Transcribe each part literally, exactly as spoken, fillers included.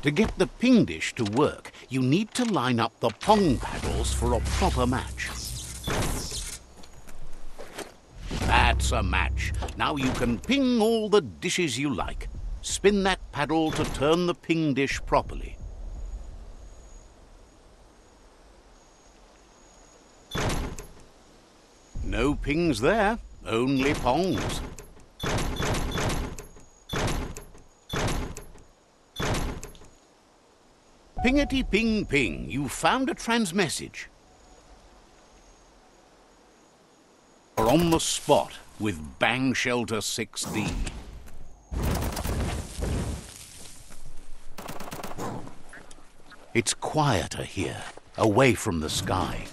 To get the ping dish to work, you need to line up the pong paddles for a proper match. That's a match. Now you can ping all the dishes you like. Spin that paddle to turn the ping dish properly. No pings there, only pongs. Pingety ping ping, you found a transmessage. You're on the spot with Bang Shelter six D. It's quieter here, away from the sky.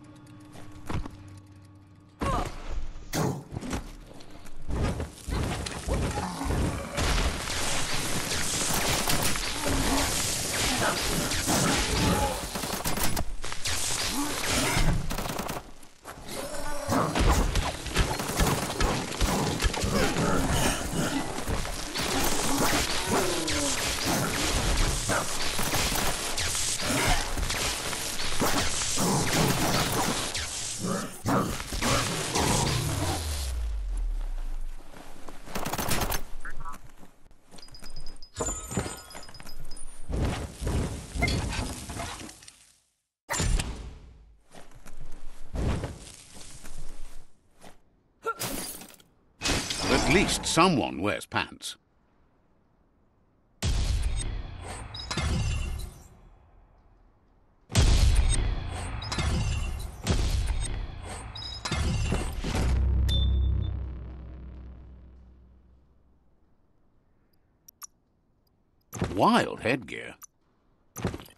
At least someone wears pants. Wild headgear.